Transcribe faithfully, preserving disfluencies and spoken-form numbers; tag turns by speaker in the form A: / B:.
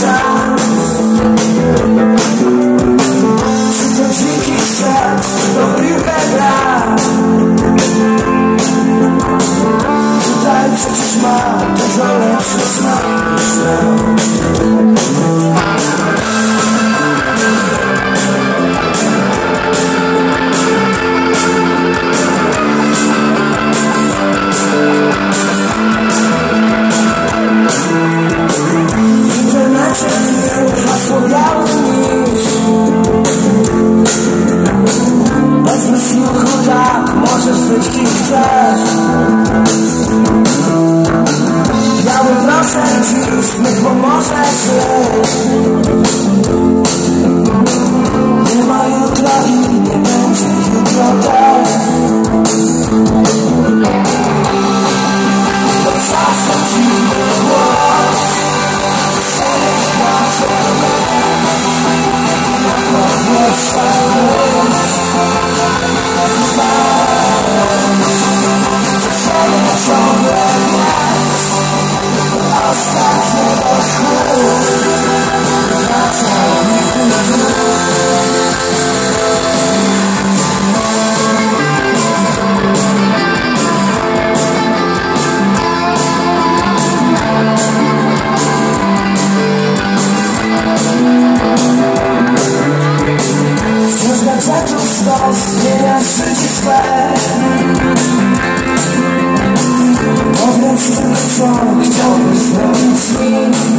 A: czas. Czy to dziki świat, czy to w piłkę gra? Tutaj przecież ma dużo lepszy smak niż nam. Hasło biały niż bez wysłuchu, tak, możesz być kim chcesz. Biały proszę dziś, niech pomoże żyć. Nie ma jutra i nie będzie jutro też. To czasem dziwny głos. Gadżetów stos, zmieniasz życie swe. Powiedz tylko co chciałbyś zrobić z nim.